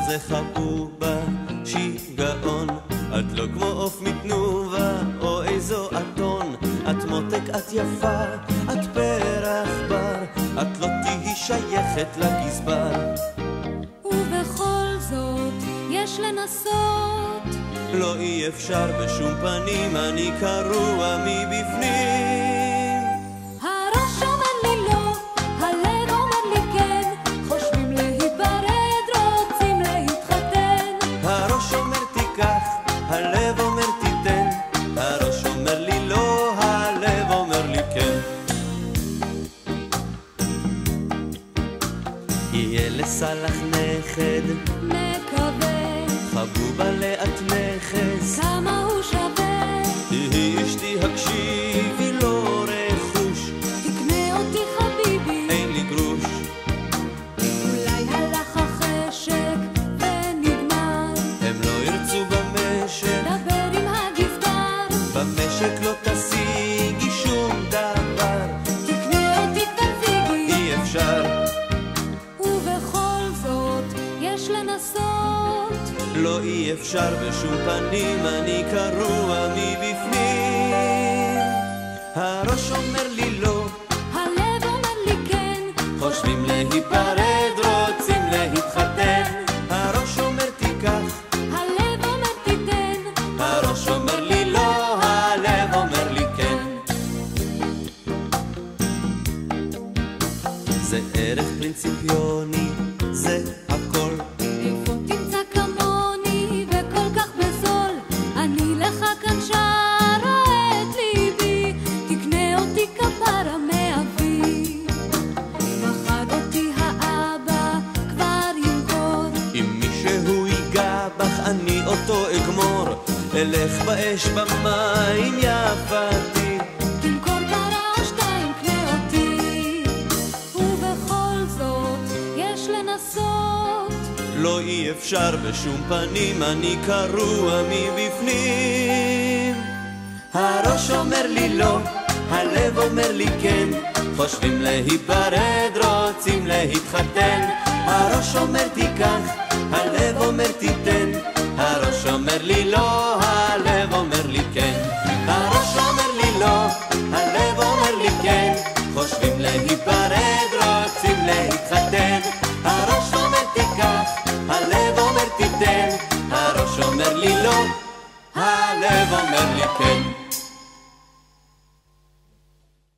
זה חבובה, שיגעון, את לא כמו עוף מתנובה, או איזו אתון, את מותק, את יפה, את פרח בר, את לא תהי שייכת לגזבר. ובכל זאת יש לנסות, לא אי אפשר בשום פנים, אני קרוע מבפנים. הראש אומר לי לא, הלב אומר לי כן, חושבים להיפרד, רוצים להתחתן. הראש אומר תיקח, הלב אומר תיתן, הראש אומר לי לא, הלב אומר לי כן. יהיה לסלח נכד, מקווה, חבובה לאט נכס, כמה הוא שווה, תהי אשתי הקשיבי לא רכוש, תקנה אותי חביבי, אין לי גרוש. אולי הלך החשק ונגמר, הם לא ירצו במשק, דבר עם הגזבר, במשק לא תשיגי שום דבר, תקנה אותי תציגי, אי אפשר. ובכל זאת יש לנסות, לא אי אפשר בשום פנים, אני קרוע מבפנים. הראש אומר לי לא, הלב אומר לי כן, חושבים להיפרד, רוצים להתחתן. הראש אומר תיקח, הלב אומר תיתן, הראש אומר לי לא, הלב אומר לי כן. זה ערך פרינציפיוני, זה הכל. איפה תמצא כמוני וכל כך בזול, אני לך כאן שרה את ליבי, תקנה אותי כפרה מאבי, מחר אותי האבא כבר ימכור, אם מישהו ייגע בך אני אותו אגמור, אלך באש במים יפתי, תמכור פרה או שתיים קנה אותי. ובכל זאת יש לנסות, לא אי אפשר בשום פנים, אני קרוע מבפנים. הראש אומר לי לא, הלב אומר לי כן, חושבים להיפרד, רוצים להתחתן. הראש אומר תיקח, הלב אומר תיתן, הראש אומר לי לא, הלב אומר לי כן. הראש אומר לי לא, הלב אומר לי כן, חושבים להיפרד, רוצים להתחתן. הראש אומר תיקח, הלב אומר תיתן, הראש אומר לי לא, הלב אומר לי כן.